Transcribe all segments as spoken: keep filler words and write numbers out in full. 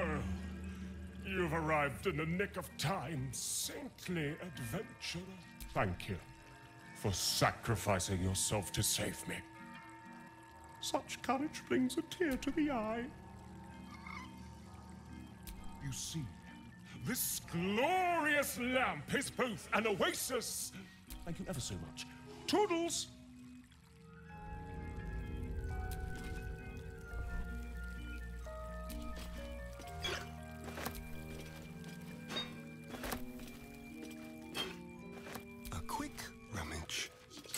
You've arrived in the nick of time, saintly adventurer. Thank you for sacrificing yourself to save me. Such courage brings a tear to the eye. You see, this glorious lamp is both an oasis. Thank you ever so much. Toodles! A quick rummage.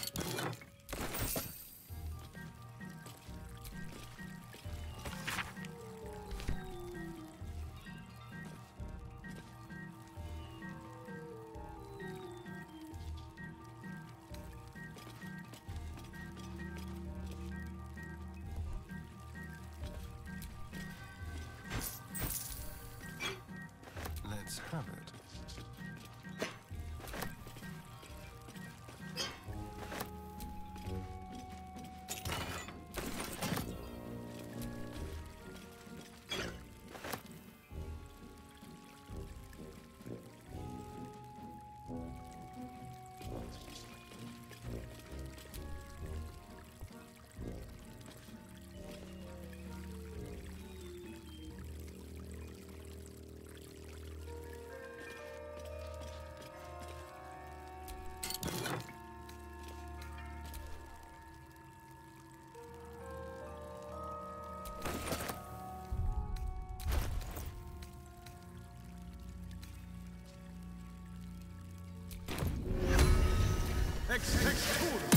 Let's have it. Ex, ex,